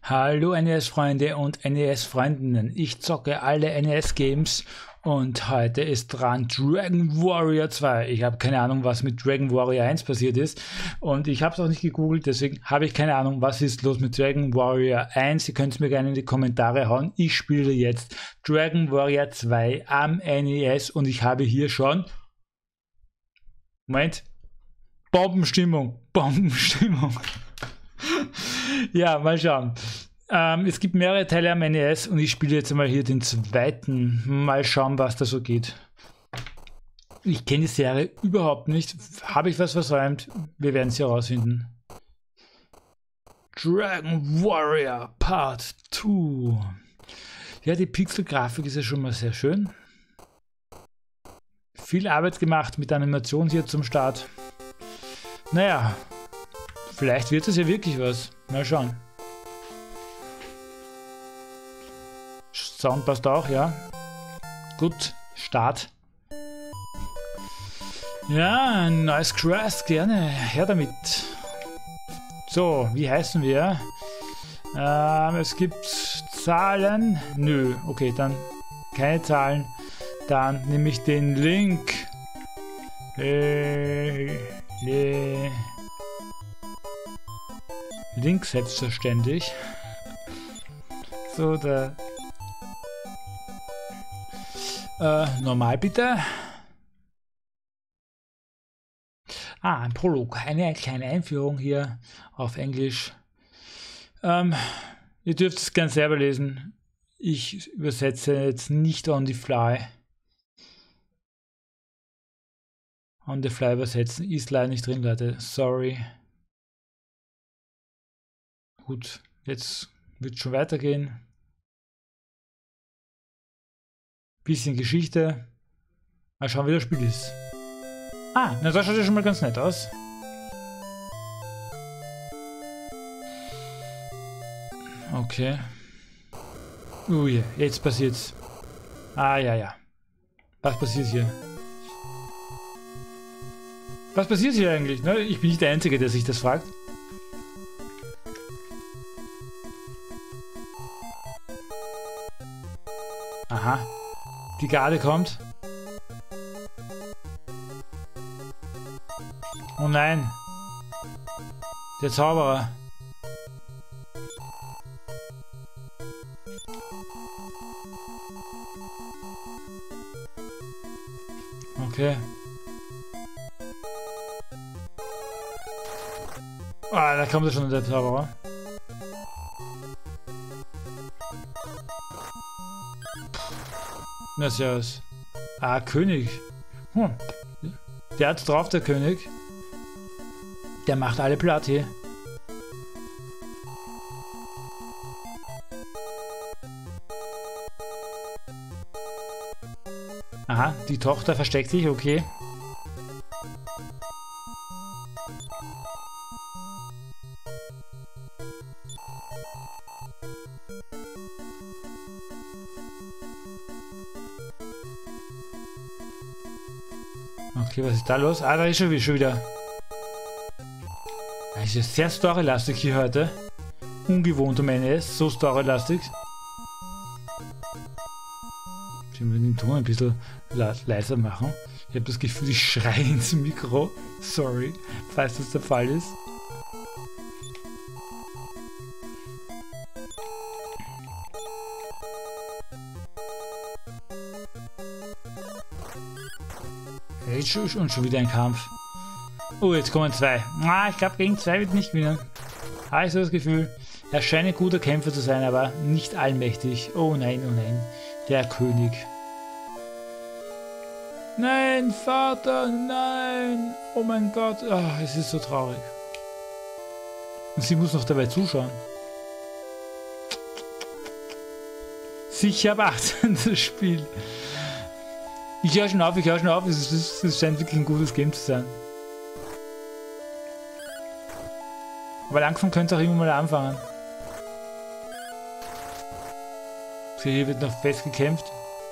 Hallo NES-Freunde und NES-Freundinnen. Ich zocke alle NES-Games und heute ist dran Dragon Warrior 2. Ich habe keine Ahnung, was mit Dragon Warrior 1 passiert ist und ich habe es auch nicht gegoogelt, deswegen habe ich keine Ahnung, was ist los mit Dragon Warrior 1. Ihr könnt es mir gerne in die Kommentare hauen. Ich spiele jetzt Dragon Warrior 2 am NES und ich habe hier schon... Moment. Bombenstimmung. Ja, mal schauen. Es gibt mehrere Teile am NES und ich spiele jetzt mal hier den zweiten. Mal schauen, was da so geht. Ich kenne die Serie überhaupt nicht. Habe ich was versäumt? Wir werden es herausfinden. Dragon Warrior Part 2. Ja, die Pixel-Grafik ist ja schon mal sehr schön. Viel Arbeit gemacht mit Animation hier zum Start. Naja, vielleicht wird es ja wirklich was. Mal schauen. Sound passt auch, ja. Gut, Start. Ja, nice Crust, gerne. Her damit. So, wie heißen wir? Es gibt Zahlen. Nö, okay, dann keine Zahlen. Dann nehme ich den Link. Link selbstverständlich. So, der normal bitte. Ein Prolog, eine kleine Einführung hier auf Englisch. Ihr dürft es gerne selber lesen. Ich übersetze jetzt nicht on the fly. On the fly übersetzen ist leider nicht drin, Leute. Sorry. Gut, jetzt wird es schon weitergehen. Bisschen Geschichte. Mal schauen, wie das Spiel ist. Na, das schaut ja schon mal ganz nett aus. Okay. Ui, jetzt passiert's. Ja. Was passiert hier? Was passiert hier eigentlich? Ne? Ich bin nicht der Einzige, der sich das fragt. Aha. Die Garde kommt. Oh nein. Der Zauberer. Okay. Da kommt schon der Zauberer. Na servus. König. Der hat's drauf, der König. Der macht alle platt hier. Aha, die Tochter versteckt sich, okay. Okay, was ist da los? Da ist schon wieder. Es ist sehr storylastig hier heute. Ungewohnt um NES, so storylastig. Ich will den Ton ein bisschen leiser machen. Ich habe das Gefühl, ich schreie ins Mikro. Sorry, falls das der Fall ist. Und schon wieder ein Kampf. Oh, jetzt kommen zwei. Ich glaube, gegen zwei wird nicht gewinnen. Habe ich so das Gefühl. Er scheint ein guter Kämpfer zu sein, aber nicht allmächtig. Oh nein. Der König. Nein, Vater, nein. Oh mein Gott. Es ist so traurig. Und sie muss noch dabei zuschauen. Sicher beachten, das Spiel. Ich höre schon auf. Es scheint wirklich ein gutes Game zu sein. Aber langsam könnte es auch immer mal anfangen. So, hier wird noch fest gekämpft.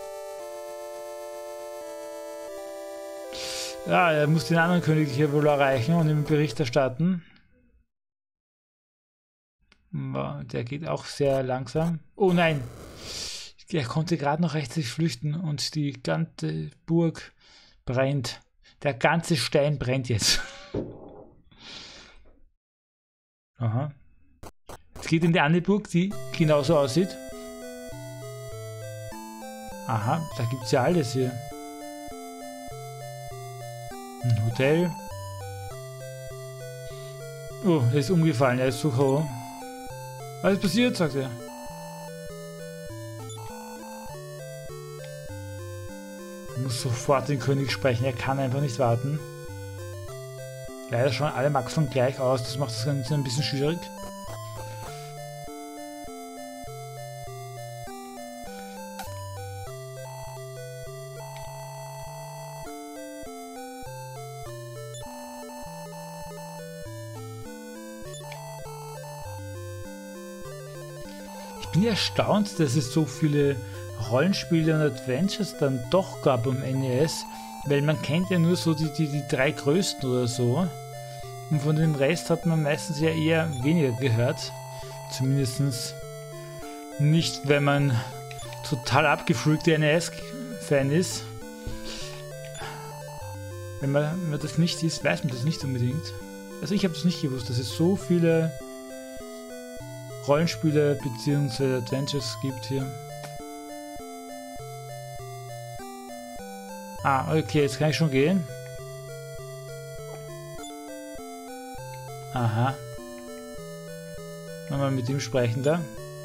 Ja, er muss den anderen König hier wohl erreichen und ihm Bericht erstatten. Der geht auch sehr langsam. Oh nein! Er konnte gerade noch rechtzeitig flüchten und die ganze Burg brennt. Der ganze Stein brennt jetzt. Aha. Es geht in die andere Burg, die genauso aussieht. Aha, da gibt es ja alles hier. Ein Hotel. Oh, er ist umgefallen, er ist so K.O. Was ist passiert, sagt er. Ich muss sofort den König sprechen, er kann einfach nicht warten. Leider schauen alle Maxen gleich aus, das macht das Ganze ein bisschen schwierig. Ich bin erstaunt, dass es so viele Rollenspiele und Adventures dann doch gab am NES, weil man kennt ja nur so die drei größten oder so. Und von dem Rest hat man meistens ja eher weniger gehört. Zumindest nicht, wenn man total abgefreakter NES-Fan ist. Wenn man das nicht ist, weiß man das nicht unbedingt. Also ich habe das nicht gewusst, dass es so viele Rollenspiele bzw. Adventures gibt hier. Ah, okay, jetzt kann ich schon gehen. Aha. Mal mit ihm sprechen da.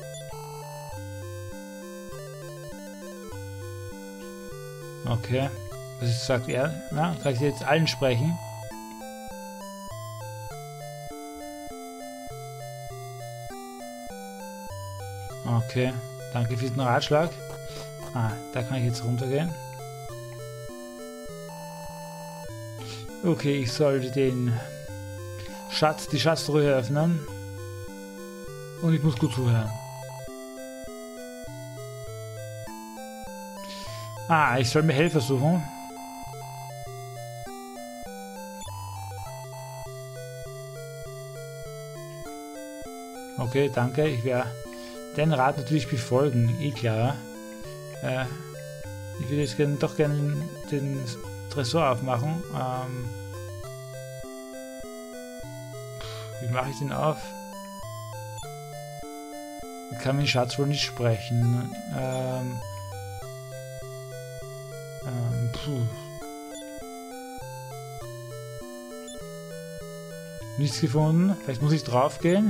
Okay. Was sagt er? Na, kann ich jetzt allen sprechen? Okay. Danke für den Ratschlag. Ah, da kann ich jetzt runtergehen. Okay, ich sollte den die Schatztruhe öffnen. Und ich muss gut zuhören. Ah, ich soll mir Helfer suchen. Okay, danke. Ich werde den Rat natürlich befolgen. Eh klar. Ich würde jetzt doch gerne den Tresor aufmachen. Wie mache ich den auf? Ich kann mit dem Schatz wohl nicht sprechen. Nichts gefunden. Vielleicht muss ich drauf gehen.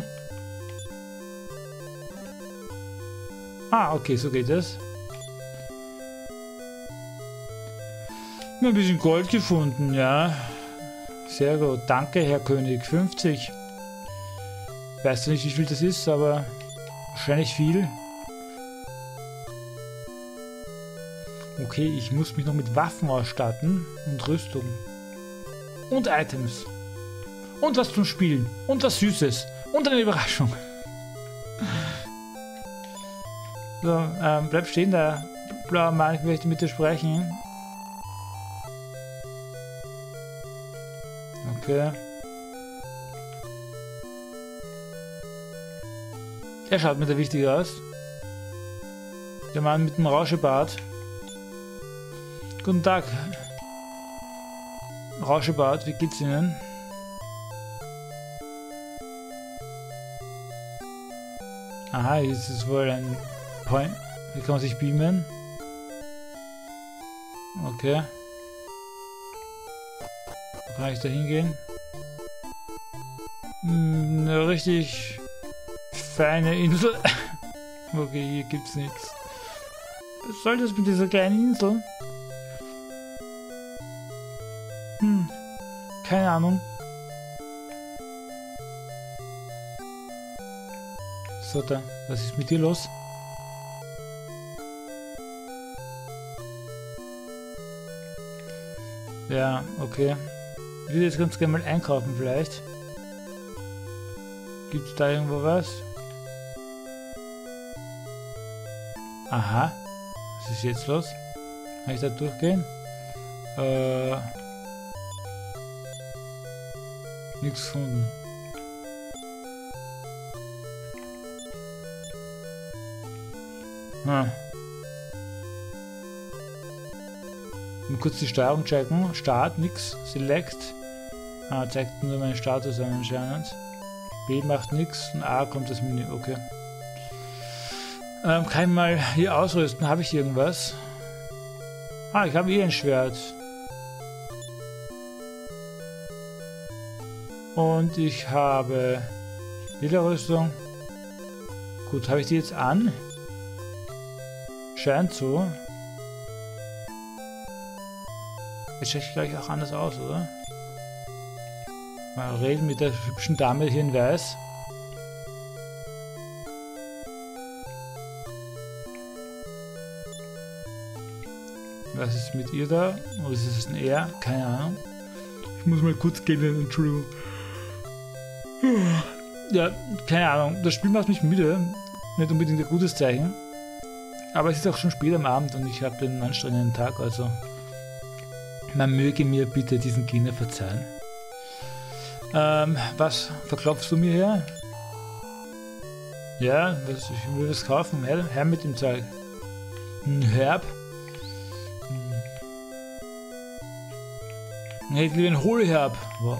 Ah, okay, so geht es. Ein bisschen Gold gefunden, ja. Sehr gut. Danke, Herr König. 50. Weißt du nicht, wie viel das ist, aber wahrscheinlich viel. Okay, ich muss mich noch mit Waffen ausstatten und Rüstung. Und Items. Und was zum Spielen. Und was Süßes. Und eine Überraschung. So, bleib stehen, der blaue Mann, ich möchte mit dir sprechen. Okay. Er schaut mir da wichtig aus. Der Mann mit dem Rauschebart. Guten Tag. Rauschebart, wie geht's Ihnen? Aha, jetzt ist wohl ein Point. Wie kann man sich beamen? Okay. Kann ich da hingehen? Eine richtig feine Insel. Okay, hier gibt's nichts. Was soll das mit dieser kleinen Insel? Keine Ahnung. So, da. Was ist mit dir los? Ja, okay. Ich würde jetzt ganz gerne mal einkaufen vielleicht. Gibt es da irgendwo was? Aha. Was ist jetzt los? Kann ich da durchgehen? Nichts gefunden. Hm. Mal kurz die Steuerung checken. Start, nix. Select. Ah, zeigt nur meinen Status an anscheinend. B macht nichts und A kommt das Menü. Okay. Kann ich mal hier ausrüsten? Habe ich irgendwas? Ah, ich habe hier ein Schwert. Und ich habe Lederrüstung. Gut, habe ich die jetzt an? Scheint so. Jetzt schaue ich gleich auch anders aus, oder? Mal reden mit der hübschen Dame hier in Weiß. Was ist mit ihr da? Oder ist es ein Er? Keine Ahnung. Ich muss mal kurz gehen, Entschuldigung. Ja, keine Ahnung. Das Spiel macht mich müde. Nicht unbedingt ein gutes Zeichen. Aber es ist auch schon spät am Abend und ich habe den anstrengenden Tag, also man möge mir bitte diesen Gegner verzeihen. Was verklopfst du mir her? Ja, ich will was kaufen. Her mit dem Zeug. Ein Herb. Ich lieber einen Hohlherb. Wow.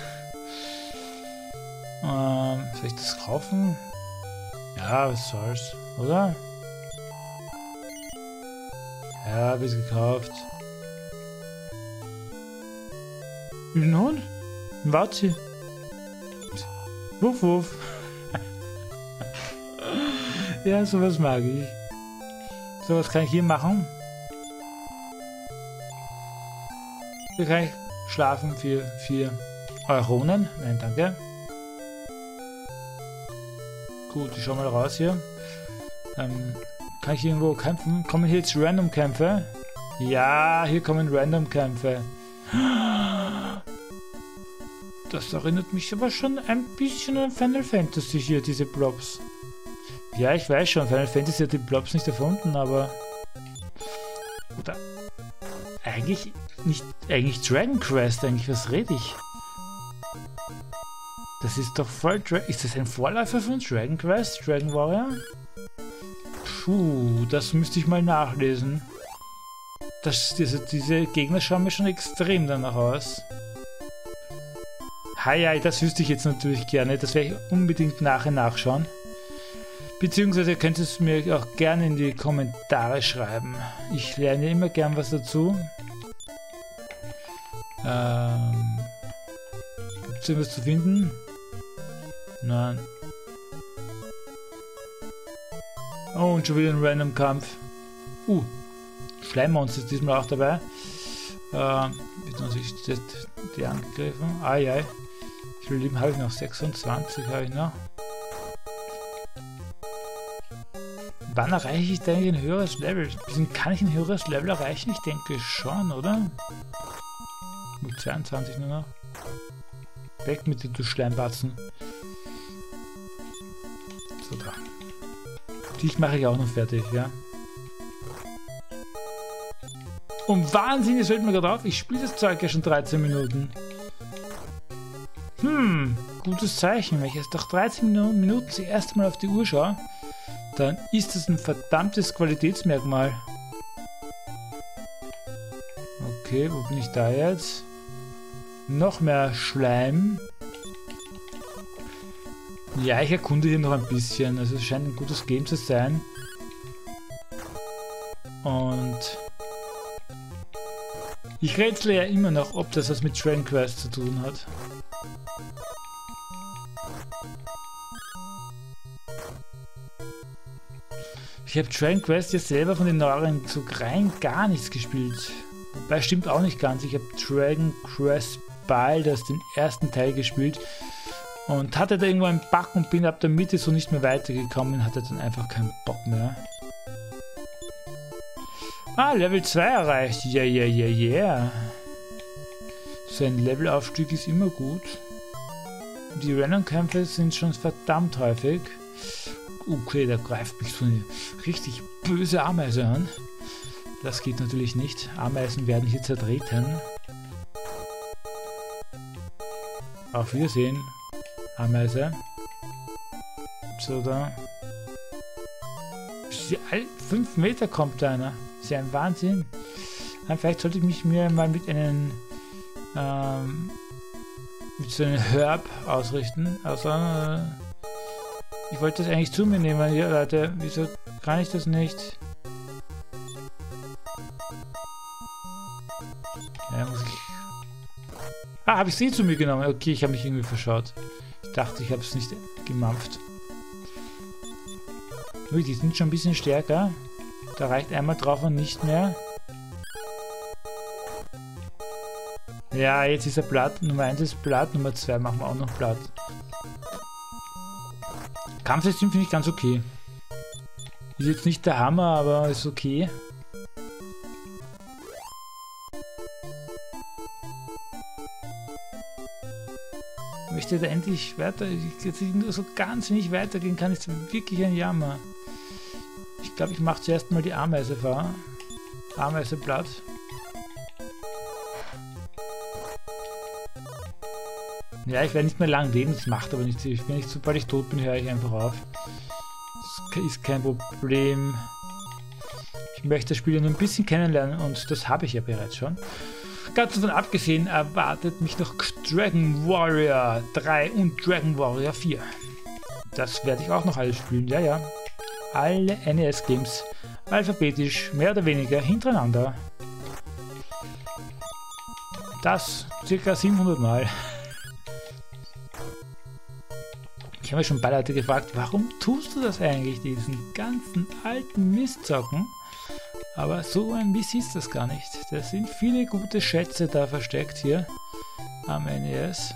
Soll ich das kaufen? Ja, was soll's, oder? Ja, hab ich's gekauft. Ein Hund? Ein Watzi. Wuff, wuff. Ja, sowas mag ich. Sowas kann ich hier machen. Hier kann ich schlafen für 4 Euronen. Nein, danke. Gut, ich schau mal raus hier. Kann ich irgendwo kämpfen? Kommen hier jetzt Random-Kämpfe? Ja, hier kommen Random-Kämpfe. Das erinnert mich aber schon ein bisschen an Final Fantasy hier, diese Blobs. Ja, ich weiß schon, Final Fantasy hat die Blobs nicht erfunden, aber... Oder... Eigentlich nicht... Eigentlich Dragon Quest, eigentlich, was rede ich? Das ist doch voll... Ist das ein Vorläufer von Dragon Quest? Dragon Warrior? Puh, das müsste ich mal nachlesen. Diese Gegner schauen mir schon extrem danach aus. Hi, das wüsste ich jetzt natürlich gerne. Das werde ich unbedingt nachher nachschauen. Beziehungsweise könnt ihr es mir auch gerne in die Kommentare schreiben. Ich lerne immer gern was dazu. Gibt es irgendwas zu finden? Nein. Oh, und schon wieder ein Random Kampf. Schleimmonster ist diesmal auch dabei. Wird natürlich die angegriffen. Ja. Wie viel Leben habe ich noch? 26 habe ich noch. Wann erreiche ich denn ein höheres Level? Kann ich ein höheres Level erreichen? Ich denke schon, oder? Mit 22 nur noch. Weg mit den Schleimbatzen. So, da. Dich mache ich auch noch fertig, ja. Und Wahnsinn, es fällt mir gerade auf, ich spiele das Zeug ja schon 13 Minuten. Gutes Zeichen. Wenn ich jetzt nach 13 Minuten das erste Mal auf die Uhr schaue, dann ist das ein verdammtes Qualitätsmerkmal. Okay, wo bin ich da jetzt? Noch mehr Schleim. Ja, ich erkunde hier noch ein bisschen. Also es scheint ein gutes Game zu sein. Und ich rätsle ja immer noch, ob das was mit Dragon Quest zu tun hat. Ich habe Dragon Quest jetzt selber von den neueren so rein gar nichts gespielt. Wobei stimmt auch nicht ganz. Ich habe Dragon Quest Builders, den ersten Teil, gespielt und hatte da irgendwo einen Bug und bin ab der Mitte so nicht mehr weitergekommen und hatte dann einfach keinen Bock mehr. Level 2 erreicht. Yeah. So ein Levelaufstieg ist immer gut. Die Random-Kämpfe sind schon verdammt häufig. Okay, da greift mich so eine richtig böse Ameise an. Das geht natürlich nicht. Ameisen werden hier zertreten. Auf Wiedersehen, Ameise. So, da. Alle 5 Meter kommt einer. Das ist ja ein Wahnsinn. Vielleicht sollte ich mir mal mit einem mit so einem Herb ausrichten. Also ich wollte das eigentlich zu mir nehmen. Ja, Leute, wieso kann ich das nicht? Ja, muss ich... Ah, habe ich sie zu mir genommen? Okay, ich habe mich irgendwie verschaut. Ich dachte, ich habe es nicht gemampft. Ui, die sind schon ein bisschen stärker. Da reicht einmal drauf und nicht mehr. Ja, jetzt ist er platt. Nummer 1 ist platt, Nummer 2 machen wir auch noch platt. Kampfsystem finde ich ganz okay. Ist jetzt nicht der Hammer, aber ist okay. Ich möchte da endlich weiter. Jetzt nur so ganz wenig weitergehen kann, ist wirklich ein Jammer. Ich glaube, ich mache zuerst mal die Ameise fahren. Ameise platt. Ja, ich werde nicht mehr lang leben, das macht aber nichts. Wenn ich, sobald ich tot bin, höre ich einfach auf. Das ist kein Problem. Ich möchte das Spiel ja nur ein bisschen kennenlernen und das habe ich ja bereits schon. Ganz davon abgesehen erwartet mich noch Dragon Warrior 3 und Dragon Warrior 4. Das werde ich auch noch alles spielen, ja, ja. Alle NES-Games alphabetisch, mehr oder weniger hintereinander. Das circa 700 Mal. Ich habe mich schon ein paar Leute gefragt, warum tust du das eigentlich, diesen ganzen alten Mist zocken? Aber so ein Mist ist das gar nicht. Da sind viele gute Schätze da versteckt hier am NES.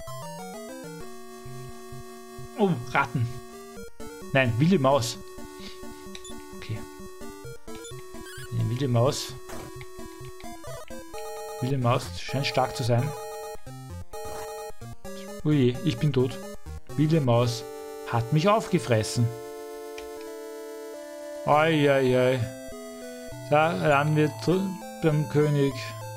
Oh, Ratten. Nein, wilde Maus. Okay. Eine wilde Maus. Wilde Maus scheint stark zu sein. Ui, ich bin tot. Wilde Maus hat mich aufgefressen. Eieiei. Da landen wir beim König.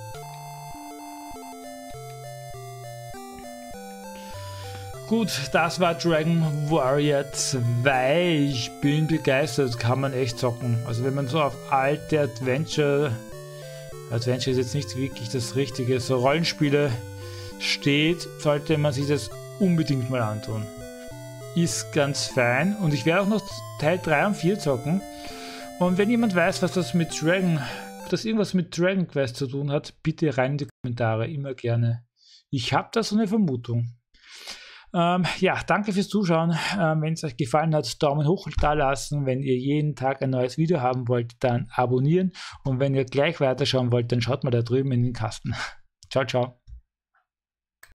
Gut, das war Dragon Warrior 2. Ich bin begeistert, kann man echt zocken. Also wenn man so auf alte Adventure ist jetzt nicht wirklich das Richtige, so Rollenspiele steht, sollte man sich das unbedingt mal antun. Ist ganz fein und ich werde auch noch Teil 3 und 4 zocken. Und wenn jemand weiß, was das irgendwas mit Dragon Quest zu tun hat, bitte rein in die Kommentare, immer gerne. Ich habe da so eine Vermutung. Ja, danke fürs Zuschauen. Wenn es euch gefallen hat, Daumen hoch da lassen. Wenn ihr jeden Tag ein neues Video haben wollt, dann abonnieren. Und wenn ihr gleich weiterschauen wollt, dann schaut mal da drüben in den Kasten. Ciao, ciao.